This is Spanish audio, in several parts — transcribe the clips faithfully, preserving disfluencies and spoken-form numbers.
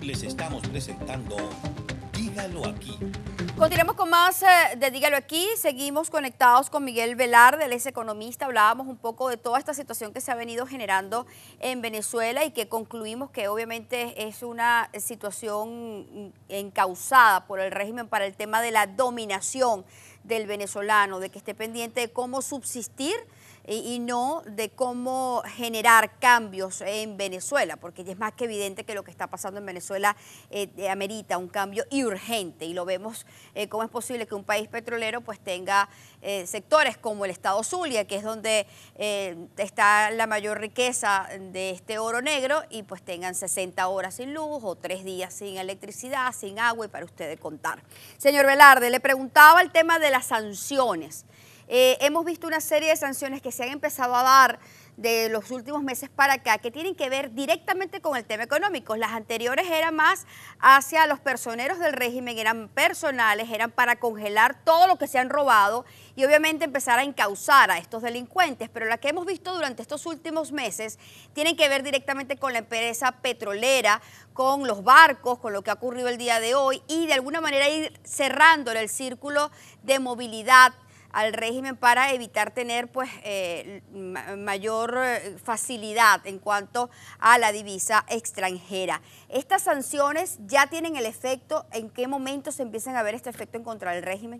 les estamos presentando Dígalo Aquí. Continuamos con más eh, de Dígalo Aquí. Seguimos conectados con Miguel Velarde, él es economista. Hablábamos un poco de toda esta situación que se ha venido generando en Venezuela y que concluimos que obviamente es una situación encausada por el régimen para el tema de la dominación del venezolano, de que esté pendiente de cómo subsistir y no de cómo generar cambios en Venezuela, porque ya es más que evidente que lo que está pasando en Venezuela eh, amerita un cambio y urgente, y lo vemos eh, cómo es posible que un país petrolero pues tenga eh, sectores como el estado Zulia, que es donde eh, está la mayor riqueza de este oro negro, y pues tengan sesenta horas sin luz o tres días sin electricidad, sin agua, y para ustedes contar. Señor Velarde, le preguntaba el tema de las sanciones. Eh, hemos visto una serie de sanciones que se han empezado a dar de los últimos meses para acá, que tienen que ver directamente con el tema económico. Las anteriores eran más hacia los personeros del régimen, eran personales, eran para congelar todo lo que se han robado y obviamente empezar a encauzar a estos delincuentes. Pero las que hemos visto durante estos últimos meses tienen que ver directamente con la empresa petrolera, con los barcos, con lo que ha ocurrido el día de hoy, y de alguna manera ir cerrando el círculo de movilidad al régimen para evitar tener pues eh, mayor facilidad en cuanto a la divisa extranjera. ¿Estas sanciones ya tienen el efecto? ¿En qué momento se empiezan a ver este efecto en contra del régimen?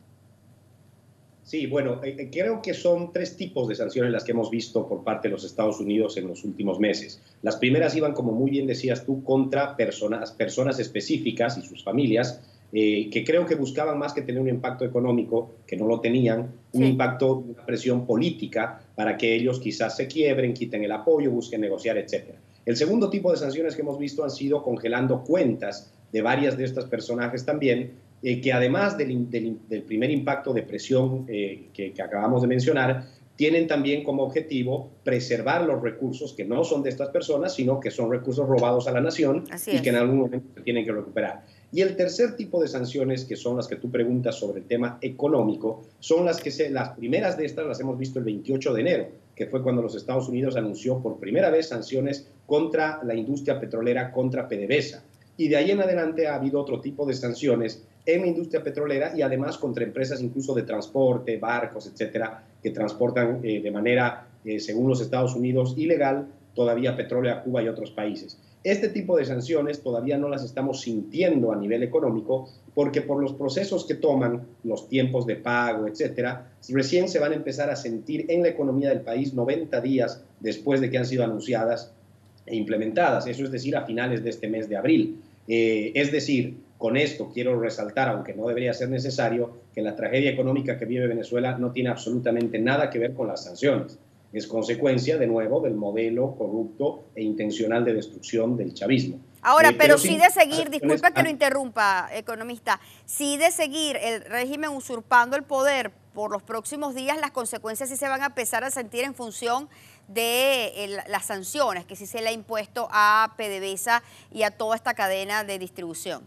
Sí, bueno, eh, creo que son tres tipos de sanciones las que hemos visto por parte de los Estados Unidos en los últimos meses. Las primeras iban, como muy bien decías tú, contra personas, personas específicas y sus familias, Eh, que creo que buscaban más que tener un impacto económico, que no lo tenían, un sí. impacto, una presión política para que ellos quizás se quiebren, quiten el apoyo, busquen negociar, etcétera. El segundo tipo de sanciones que hemos visto han sido congelando cuentas de varias de estas personajes también, eh, que además del, del, del primer impacto de presión eh, que, que acabamos de mencionar, tienen también como objetivo preservar los recursos que no son de estas personas, sino que son recursos robados a la nación Así y es. que en algún momento se tienen que recuperar. Y el tercer tipo de sanciones, que son las que tú preguntas sobre el tema económico, son las que se, las primeras de estas las hemos visto el veintiocho de enero, que fue cuando los Estados Unidos anunció por primera vez sanciones contra la industria petrolera, contra PDVSA. Y de ahí en adelante ha habido otro tipo de sanciones en la industria petrolera y además contra empresas incluso de transporte, barcos, etcétera, que transportan eh, de manera, eh, según los Estados Unidos, ilegal todavía petróleo a Cuba y otros países. Este tipo de sanciones todavía no las estamos sintiendo a nivel económico porque por los procesos que toman, los tiempos de pago, etcétera, recién se van a empezar a sentir en la economía del país noventa días después de que han sido anunciadas e implementadas. Eso es decir, a finales de este mes de abril. Eh, es decir, con esto quiero resaltar, aunque no debería ser necesario, que la tragedia económica que vive Venezuela no tiene absolutamente nada que ver con las sanciones. Es consecuencia, de nuevo, del modelo corrupto e intencional de destrucción del chavismo. Ahora, Eh, pero, pero sí sí, de seguir, disculpa que lo interrumpa, economista, sí de seguir el régimen usurpando el poder por los próximos días, las consecuencias sí se van a empezar a sentir en función de el, las sanciones que sí se le ha impuesto a PDVSA y a toda esta cadena de distribución.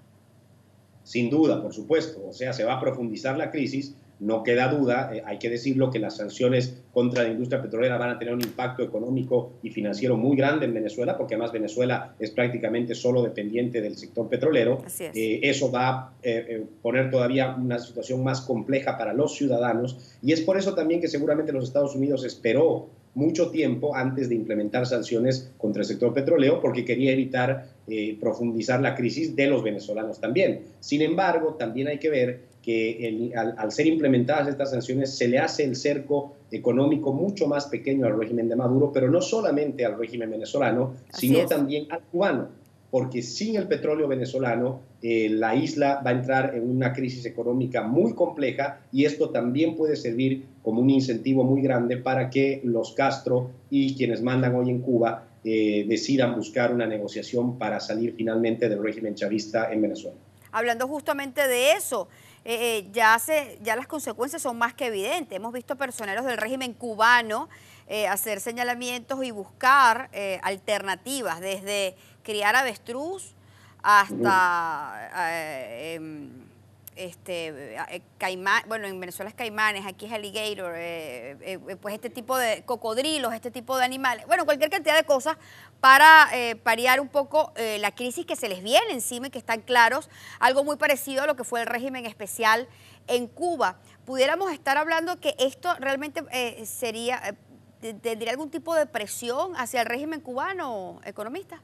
Sin duda, por supuesto. O sea, se va a profundizar la crisis. No queda duda, eh, hay que decirlo, que las sanciones contra la industria petrolera van a tener un impacto económico y financiero muy grande en Venezuela, porque además Venezuela es prácticamente solo dependiente del sector petrolero. Así es. Eh, eso va a eh, eh, poner todavía una situación más compleja para los ciudadanos y es por eso también que seguramente los Estados Unidos esperó mucho tiempo antes de implementar sanciones contra el sector petrolero porque quería evitar eh, profundizar la crisis de los venezolanos también. Sin embargo, también hay que ver que el, al, al ser implementadas estas sanciones se le hace el cerco económico mucho más pequeño al régimen de Maduro, pero no solamente al régimen venezolano, Así sino es. también al cubano, porque sin el petróleo venezolano eh, la isla va a entrar en una crisis económica muy compleja y esto también puede servir como un incentivo muy grande para que los Castro y quienes mandan hoy en Cuba eh, decidan buscar una negociación para salir finalmente del régimen chavista en Venezuela. Hablando justamente de eso, eh, eh, ya, se, ya las consecuencias son más que evidentes. Hemos visto personeros del régimen cubano eh, hacer señalamientos y buscar eh, alternativas, desde criar avestruz hasta eh, eh, este, eh, caimán, bueno, en Venezuela es caimanes, aquí es alligator, eh, eh, pues este tipo de cocodrilos, este tipo de animales, bueno, cualquier cantidad de cosas para eh, paliar un poco eh, la crisis que se les viene encima y que están claros, algo muy parecido a lo que fue el régimen especial en Cuba. ¿Pudiéramos estar hablando que esto realmente eh, sería, eh, tendría algún tipo de presión hacia el régimen cubano, economista?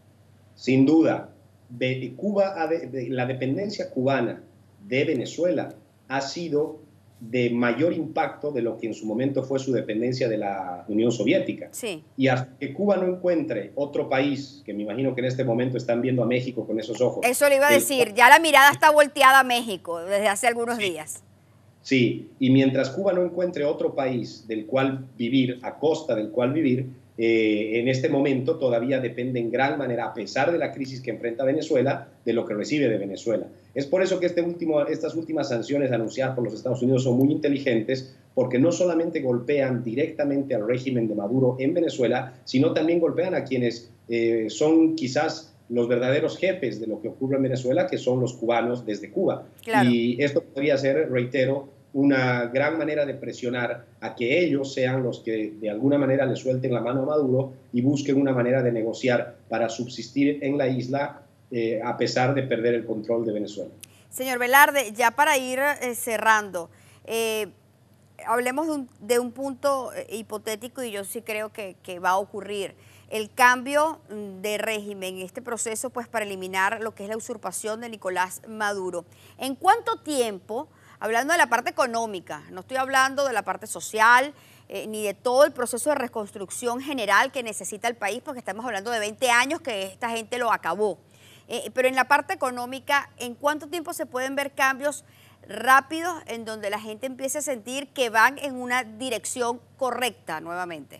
Sin duda, de Cuba, de la dependencia cubana de Venezuela ha sido de mayor impacto de lo que en su momento fue su dependencia de la Unión Soviética. Sí. Y hasta que Cuba no encuentre otro país, que me imagino que en este momento están viendo a México con esos ojos. Eso le iba a decir, ya la mirada está volteada a México desde hace algunos sí. días. Sí, y mientras Cuba no encuentre otro país del cual vivir, a costa del cual vivir, Eh, en este momento todavía depende en gran manera, a pesar de la crisis que enfrenta Venezuela, de lo que recibe de Venezuela. Es por eso que este último, estas últimas sanciones anunciadas por los Estados Unidos son muy inteligentes, porque no solamente golpean directamente al régimen de Maduro en Venezuela, sino también golpean a quienes eh, son quizás los verdaderos jefes de lo que ocurre en Venezuela, que son los cubanos desde Cuba. Claro. Y esto podría ser, reitero, una gran manera de presionar a que ellos sean los que de alguna manera le suelten la mano a Maduro y busquen una manera de negociar para subsistir en la isla eh, a pesar de perder el control de Venezuela. Señor Velarde, ya para ir eh, cerrando, eh, hablemos de un, de un punto eh, hipotético y yo sí creo que, que va a ocurrir. El cambio de régimen, este proceso pues para eliminar lo que es la usurpación de Nicolás Maduro. ¿En cuánto tiempo? Hablando de la parte económica, no estoy hablando de la parte social, eh, ni de todo el proceso de reconstrucción general que necesita el país, porque estamos hablando de veinte años que esta gente lo acabó. Eh, pero en la parte económica, ¿en cuánto tiempo se pueden ver cambios rápidos en donde la gente empiece a sentir que van en una dirección correcta nuevamente?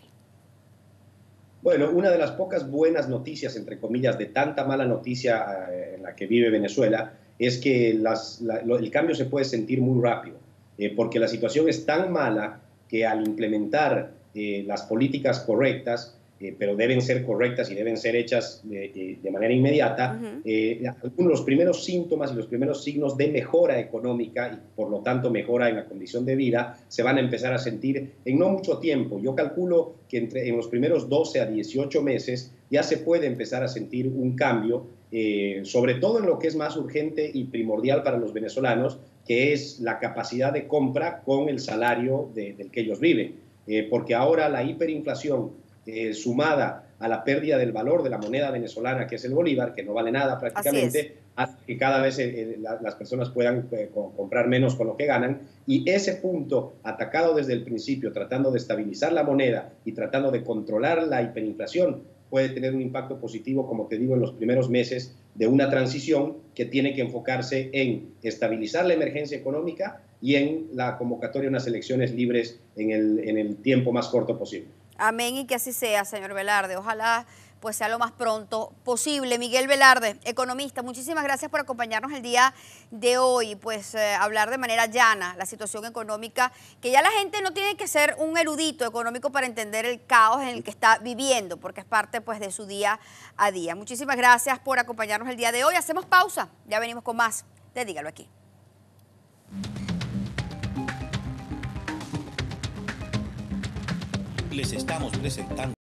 Bueno, una de las pocas buenas noticias, entre comillas, de tanta mala noticia eh, en la que vive Venezuela, es que las, la, lo, el cambio se puede sentir muy rápido, eh, porque la situación es tan mala que al implementar eh, las políticas correctas, eh, pero deben ser correctas y deben ser hechas de, de, de manera inmediata, uh-huh. eh, algunos los primeros síntomas y los primeros signos de mejora económica y por lo tanto mejora en la condición de vida se van a empezar a sentir en no mucho tiempo. Yo calculo que entre, en los primeros doce a dieciocho meses ya se puede empezar a sentir un cambio, Eh, sobre todo en lo que es más urgente y primordial para los venezolanos, que es la capacidad de compra con el salario de, del que ellos viven. Eh, porque ahora la hiperinflación eh, sumada a la pérdida del valor de la moneda venezolana, que es el bolívar, que no vale nada prácticamente, hace que cada vez eh, la, las personas puedan eh, comprar menos con lo que ganan. Y ese punto, atacado desde el principio, tratando de estabilizar la moneda y tratando de controlar la hiperinflación, puede tener un impacto positivo, como te digo, en los primeros meses de una transición que tiene que enfocarse en estabilizar la emergencia económica y en la convocatoria de unas elecciones libres en el, en el tiempo más corto posible. Amén, y que así sea, señor Velarde. Ojalá pues sea lo más pronto posible. Miguel Velarde, economista, muchísimas gracias por acompañarnos el día de hoy, pues eh, hablar de manera llana la situación económica, que ya la gente no tiene que ser un erudito económico para entender el caos en el que está viviendo, porque es parte pues de su día a día. Muchísimas gracias por acompañarnos el día de hoy. Hacemos pausa, ya venimos con más de Dígalo Aquí. Les estamos presentando